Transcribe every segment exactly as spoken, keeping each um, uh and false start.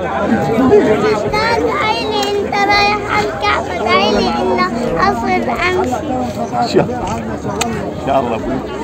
ادعي لي انت رايح على الكعبة، ادعي لي انه اصير امشي. ان شاء الله ان شاء الله.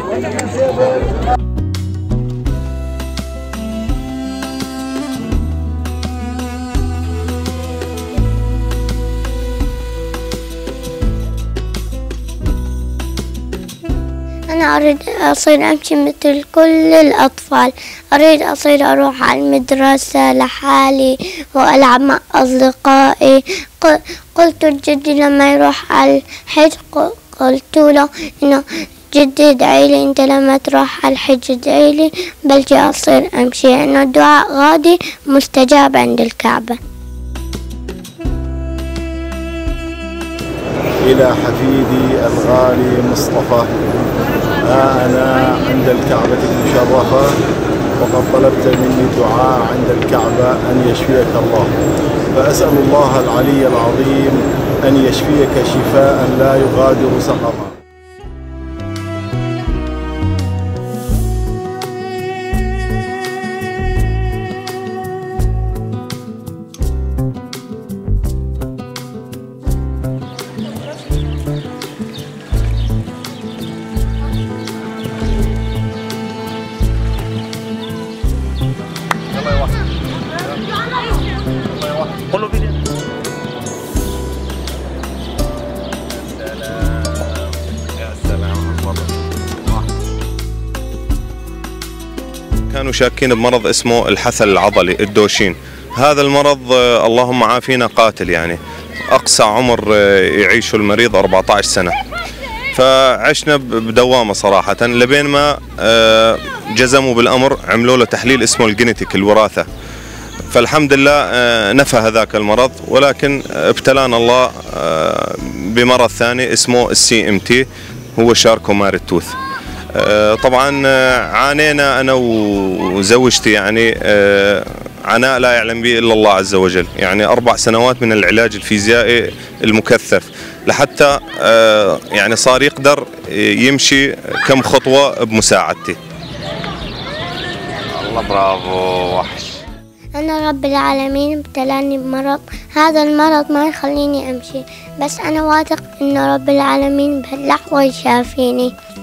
أنا أريد أصير أمشي مثل كل الأطفال، أريد أصير أروح على المدرسة لحالي وألعب مع أصدقائي. قلت لجدي لما يروح على الحج، قلت له إنه جدي ادعي لي أنت لما تروح على الحج، ادعي لي بلجي أصير أمشي، لأنه الدعاء غادي مستجاب عند الكعبة. إلى حفيدي الغالي مصطفى، ها أنا عند الكعبة المشرفة، وقد طلبت مني دعاء عند الكعبة أن يشفيك الله، فأسأل الله العلي العظيم أن يشفيك شفاء لا يغادر سقما. كانوا شاكين بمرض اسمه الحثل العضلي الدوشين. هذا المرض اللهم عافينا قاتل، يعني أقصى عمر يعيشه المريض أربعة عشر سنة. فعشنا بدوامة صراحة لبين ما جزموا بالأمر، عملوا له تحليل اسمه الجينيتيك الوراثة، فالحمد لله نفى هذاك المرض، ولكن ابتلانا الله بمرض ثاني اسمه السي ام تي، هو شاركومار التوث. طبعا عانينا أنا وزوجتي يعني عناء لا يعلم به إلا الله عز وجل، يعني أربع سنوات من العلاج الفيزيائي المكثف لحتى يعني صار يقدر يمشي كم خطوة بمساعدتي. الله برافو وحش. أنا رب العالمين ابتلاني بمرض، هذا المرض ما يخليني أمشي، بس أنا واثق إن رب العالمين بهاللحظة يشافيني.